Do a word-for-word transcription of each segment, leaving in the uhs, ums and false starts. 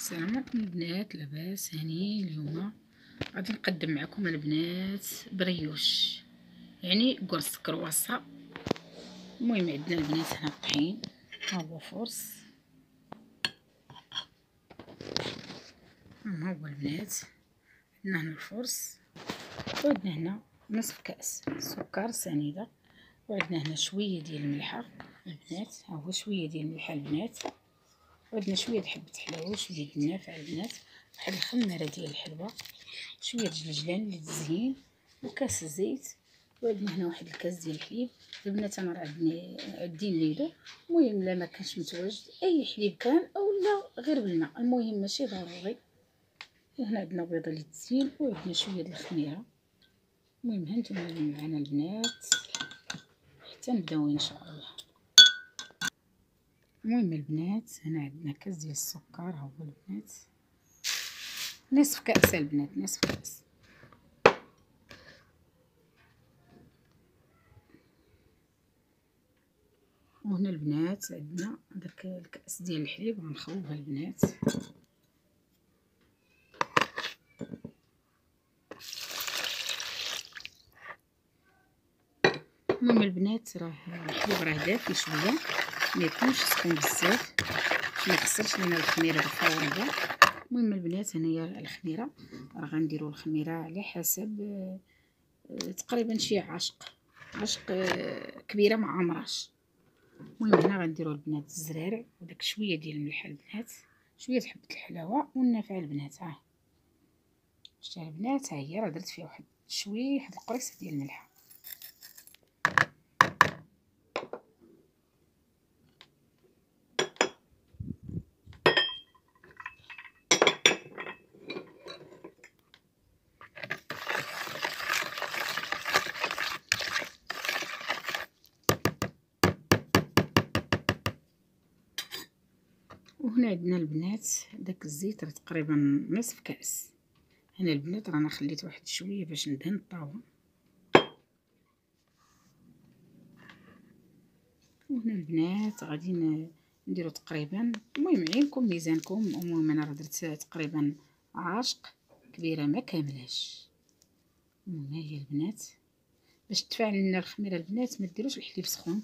السلام عليكم البنات، لاباس هاني؟ اليوم غادي نقدم معكم البنات بريوش، يعني قرص كرواسه. المهم عندنا البنات هنا الطحين، ها هو فرص، ها هو البنات. عندنا هنا الفرص، وعندنا هنا نصف كاس سكر سنيده، وعندنا هنا شويه ديال الملحه البنات، ها هو شويه ديال الملحه البنات، وعندنا شويه د حبه حلاوه وشويه د النافع البنات، واحد الخماره ديال الحلوه، شويه د الجلجلان للتزيين، وكاس الزيت، وعندنا هنا واحد الكاس ديال الحليب. البنات انا راه عندي عندين ليدو، المهم لا ما كانش متواجد اي حليب كان اولا غير بالماء، المهم ماشي ضروري. وهنا عندنا بيضه للتزيين، وعندنا شويه د الخميره. المهم هانتوما معنا البنات حتى نبداو ان شاء الله. المهم البنات هنا عندنا كاس ديال السكر، ها هو البنات نصف كاس البنات، نصف كاس. وهنا البنات عندنا داك الكاس ديال الحليب غنخوبها البنات. المهم البنات راه الحليب راه دافي شويه، ما يكونش سخون بزاف باش ما يكسرش لينا الخميره الفوريه. المهم البنات هنايا الخميره راه غنديروا الخميره على حسب تقريبا شي عشق عشق كبيره مع عمراش. المهم هنا غنديروا البنات الزرارع وداك شويه ديال الملح البنات، شويه حبه الحلاوه والنافع البنات. ها شتي البنات، ها هي راه درت فيها واحد شويه واحد القريصه ديال الملح. وهنا عندنا البنات داك الزيت راه تقريبا نصف كاس. هنا البنات رانا خليت واحد شويه باش ندهن الطاوه. وهنا البنات غادي نديرو تقريبا، المهم عينكم ميزانكم. المهم انا راه درت تقريبا عاشق كبيره ما كاملاش. المهم ها هي البنات باش تفاعل لنا الخميره البنات ما ديروش الحليب سخون.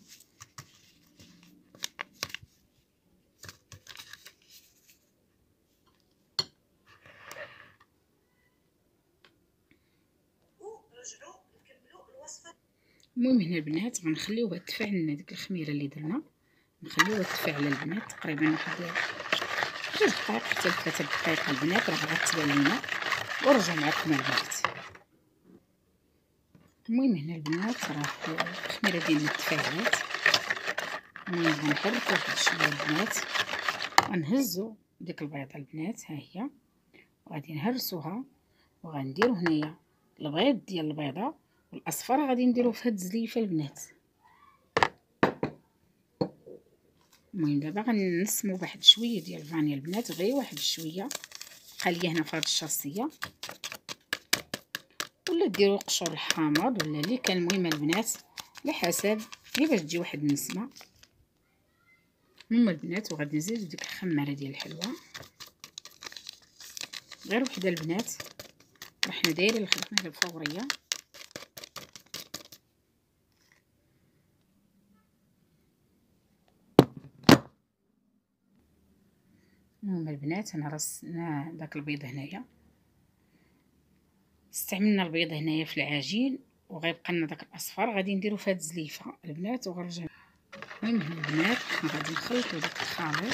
المهم هنا البنات غنخليوها تفاعل لنا ديك الخميره اللي درنا، نخليوها تفاعل البنات تقريبا واحد جوج دقائق حتى ثلاثه دقائق البنات، راه غتبان لينا ونرجع معكم البنات. المهم هنا البنات راه الخميره ديالنا تفاعلات. المهم غنحركو واحد شويه البنات، غنهزو ديك البيضه البنات، ها هي وغادي نهرسوها، وغنديرو هنايا البيض ديال البيضه، والاصفر غادي نديرو في هاد الزليفه البنات. المهم دابا غنسمو بواحد شويه ديال الفانيا البنات، غير واحد شويه قاليه هنا في هاد الشاصيه، ولا ديروا قشور الحامض ولا اللي كان. المهم البنات على حسب غير باش تجي واحد النسمه. المهم البنات وغادي نزيدو ديك الخماره ديال الحلوه غير وحده البنات، راه حنا دايرين الخدمه الفوريه. المهم البنات انا رصنا داك البيض هنايا، استعملنا البيض هنايا في العجين، وغيبقى لنا داك الاصفر غادي نديرو في هاد الزليفه البنات وغنرجع. المهم هنا البنات غادي نخلطو داك الخليط.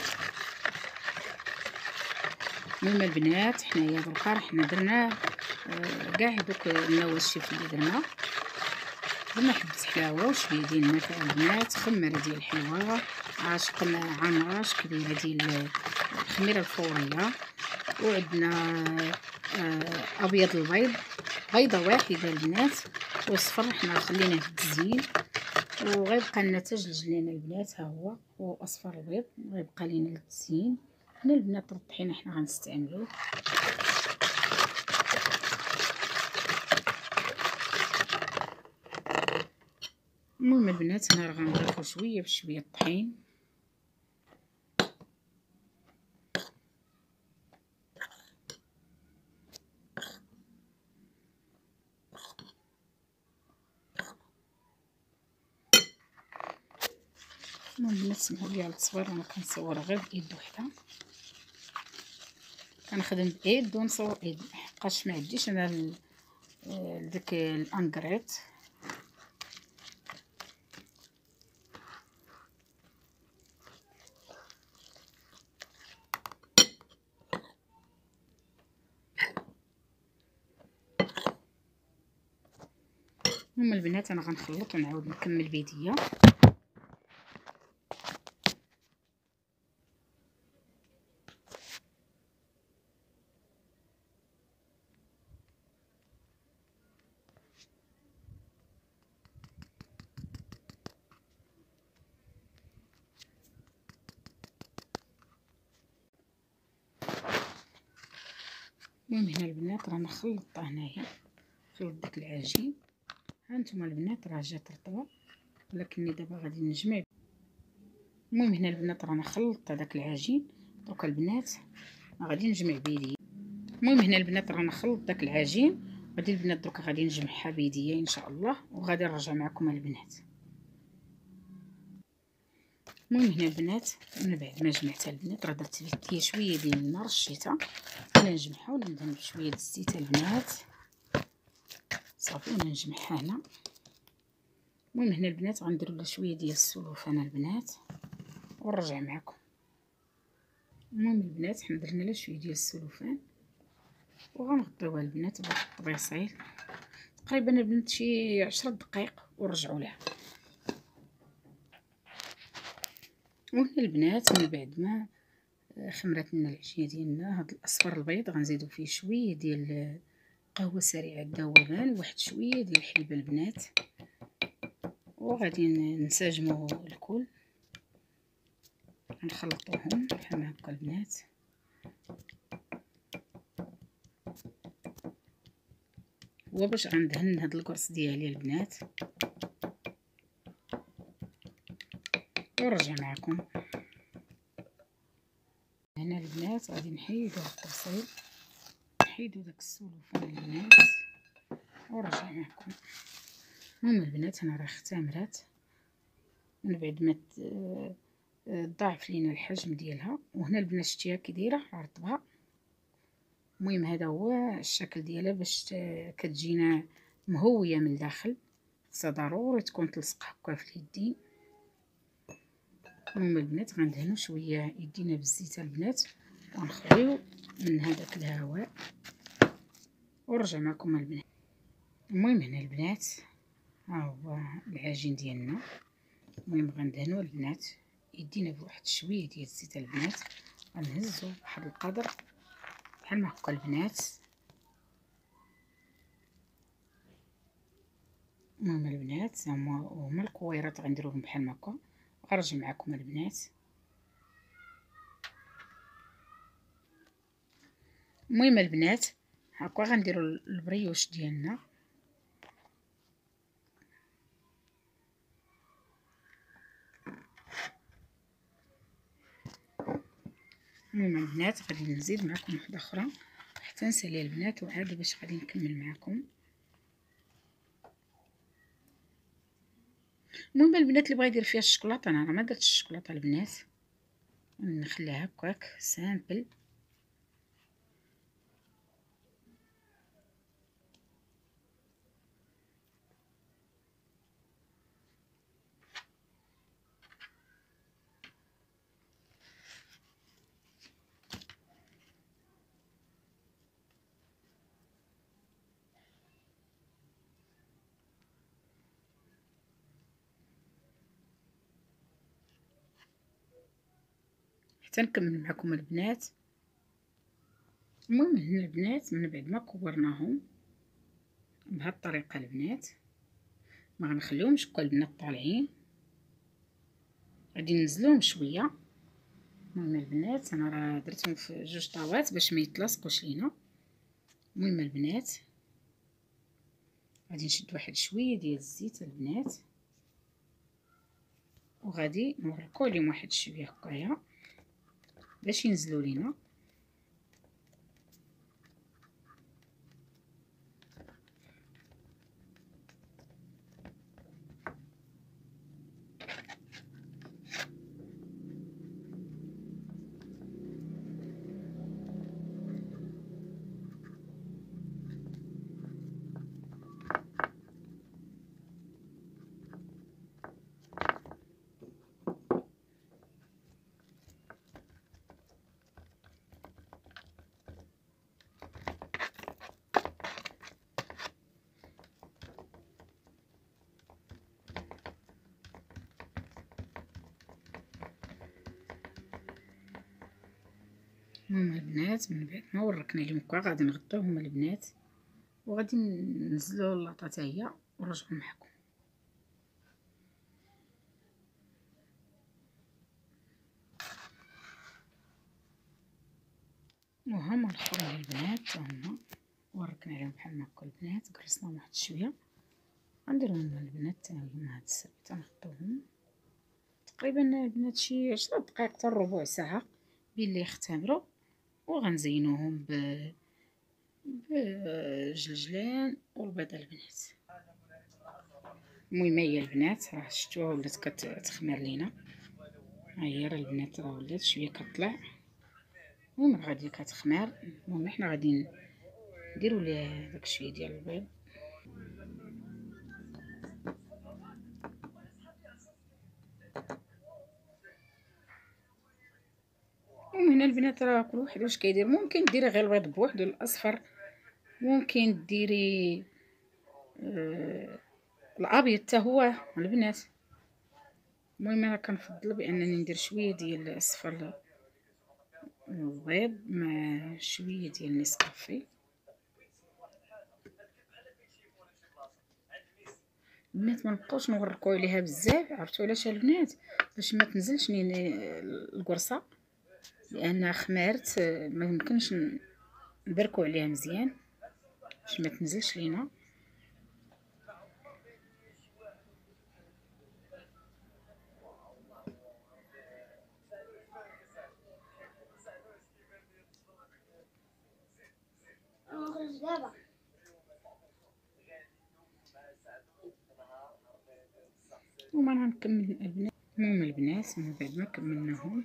المهم البنات حنايا دركا راه حنا درنا كاع آه دوك النواشف اللي درنا، درنا حبه حلاوه وشويه ديال النافع البنات، خميره ديال الحلوه، عاشق عمراش كبيره ديال الخميره الفوريه، وعندنا آه ابيض البيض بيضه واحده البنات، والصفر حنا خليناه في التزيين، وغيبقى لنا حتى جلجلان البنات، ها هو واصفر البيض غيبقى لينا للتزيين. هنا البنات الطحينه حنا غنستعملوه. المهم البنات هنا راه غنضيفو شويه بشويه الطحين. المهم البنات سمحوا لي على التصوير، انا كنصور غير بايد وحده، كنخدم بايد ونصور بايد حقاش ما عنديش انا داك الانكريت. المهم البنات انا غنخلط ونعاود نكمل بيديا. المهم هنا البنات رانا خلطتها هنايا، خلط داك العجين. ها نتوما البنات راه جات رطبه، ولكني دابا غادي نجمع. المهم هنا البنات رانا خلطت داك العجين، دروكا البنات غادي نجمع بيديا. المهم هنا البنات رانا خلط داك العجين، غادي البنات دروكا غادي نجمعها بيديا ان شاء الله، وغادي نرجع معكم البنات. المهم هنا البنات من بعد ما جمعتها البنات راه درت فيها شويه ديال الماء رشيتها، انا نجمعها وندهن بشويه الزيت البنات صافي ونجمعها هنا. المهم هنا البنات غنديروا لها شويه ديال السلوفان البنات ونرجع معكم. المهم البنات حنا درنا لها شويه ديال السلوفان وغنغطيوها البنات بواحد الطبيصيل تقريبا البنات شي عشر دقائق ونرجعوا لها. وهنا البنات من بعد ما خمرت لنا العجينه ديالنا، هاد الاصفر البيض غنزيدو فيه شويه ديال قهوه سريعه الذوبان وواحد شويه ديال الحليب البنات، وغادي نساجمو الكل نخلطوهم بحال هكا البنات. هو باش غندهن هاد القرص ديالي البنات ونرجع معكم. هنا البنات غادي نحيدو الطبسيل، نحيدو داك السلوفان البنات ونرجع معكم. المهم البنات انا راه اختمرات من بعد ما ضاعف لينا الحجم ديالها، وهنا البنات شتيها كي دايره رطبه. المهم هذا هو الشكل ديالها باش كتجينا مهويه من الداخل، خصها ضروري تكون تلصق هكا في اليدين. المهم البنات غندهنوا شويه يدينا بالزيت البنات ونخليو من هذاك الهواء ونرجع معكم البنات. المهم هنا البنات ها هو العجين ديالنا. المهم غندهنوا البنات يدينا بواحد شويه ديال الزيت البنات، غنهزو بواحد القدر بحال ما هكا البنات. المهم البنات هما هما الكويرات غنديروهم بحال ما هكا وغنرجع معكم البنات. المهم البنات هكا غنديروا البريوش ديالنا. المهم البنات غادي نزيد معكم وحده اخرى حتى نسالي البنات وعاد باش غادي نكمل معكم. المهم البنات اللي بغا يدير فيها الشكلاطه، انا ما درتش الشكلاطه البنات، نخليها هكاك سامبل. حتى نكمل معكم البنات. المهم هنا البنات من بعد ما كورناهم بهاد الطريقه البنات ما غنخليهمش هكا البنات طالعين، غادي ننزلوهم شويه. المهم البنات انا راه درتهم في جوج طاوات باش ما يتلاصقوش لينا. المهم البنات غادي نشد واحد شويه ديال الزيت البنات وغادي نوركو عليهم واحد شويه هكايا باش ينزلوا لينا. هما البنات من بعد ما وركنا لهم كاع غادي نغطيو هما البنات وغادي ننزلو اللاطه حتى هي ونرجعو معكم. وهما الاخرين البنات هما وركنا عليهم بحال هكا البنات، جلسنا واحد شويه غنديرو هما البنات حتى هما هاد السبت تنغطيوهم تقريبا البنات شي عشرة دقائق حتى ربع ساعه بين لي يختمروا، وغنزينوهم ب بجلجلان والبيض البنات. المهم هي البنات راه شفتوها ولات كتخمر لينا، ها هي راه البنات راه ولات شويه كطلع، المهم غادي كتخمر. المهم حنا غادي نديرو ليها داك شويه ديال البيض. وهنا البنات راه كل واحد واش كيدير، ممكن ديري غير البيض بوحدو الاصفر، ممكن ديري آه الابيض حتى هو البنات. المهم انا كنفضل بانني ندير شويه ديال الصفر البيض مع شويه ديال نسكافيه. البنات ما نبقاوش نغرقوا عليها بزاف، عرفتوا علاش البنات؟ باش ما تنزلش القرصه، لان خمارت ما يمكنش نبركوا عليها مزيان باش ما تنزلش لينا. وما غنكمل البنات. المهم البنات من بعد ما كملناهم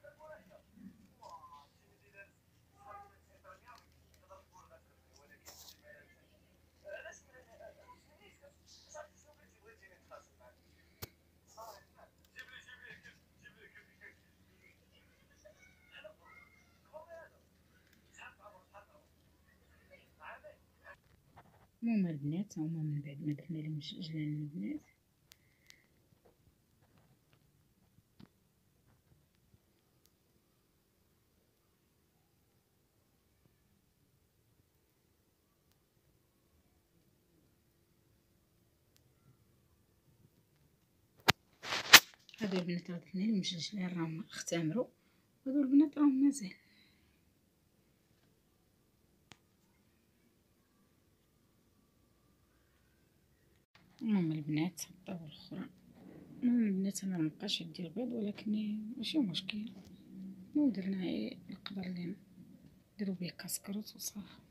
المهم البنات هما من بعد ما درنا لهم جلجلان البنات هادو البنات راه درنا لهم جلجلان راهم اختمروا، هادو البنات راهم مازال. المهم البنات الطاوله الاخرى. المهم البنات انا مبقاش عندي البيض، ولكن ماشي مشكل، مو درنا غير القدر اللي نديرو به كاسكروط وصافي.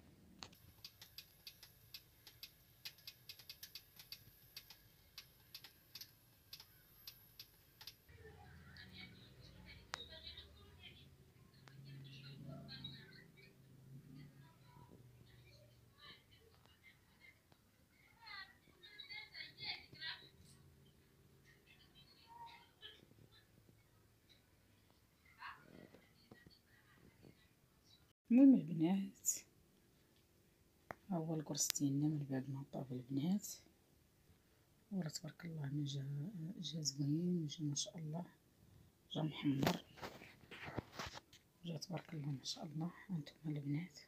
المهم البنات ها هو القرص ديالنا من بعد ما طاب البنات، وراه تبارك الله ما جا جا زوين، جا ما شاء الله، جا محمر، جا تبارك الله ما شاء الله. هانتوما البنات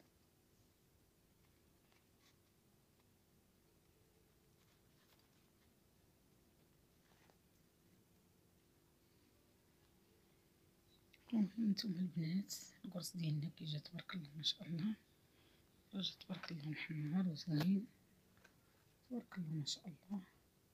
هانتوما البنات القرص ديالنا كي جا تبارك الله ما شاء الله، جا تبارك الله محمر وزوين، تبارك الله ما شاء الله.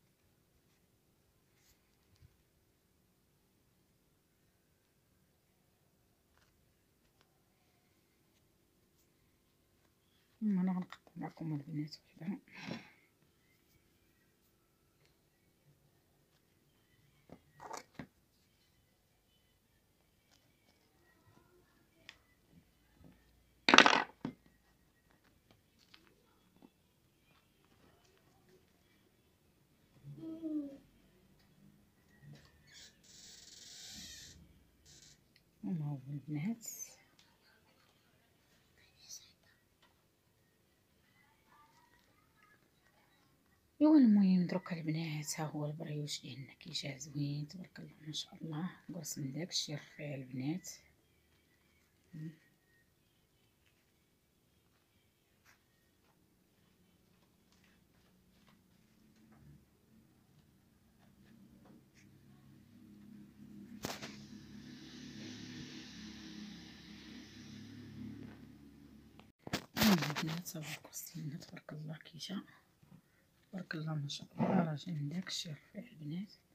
المهم انا غنقطع معكم البنات وحده. هما هو البنات ايوا. المهم دروك البنات ها هو البريوش ديالنا كي جا زوين تبارك الله ما شاء الله، قرص من داكشي رفيع البنات. البنات صافي الكوستينات تبارك الله كيتا تبارك الله ما شاء الله، راه جا من داك الشي رفيع البنات.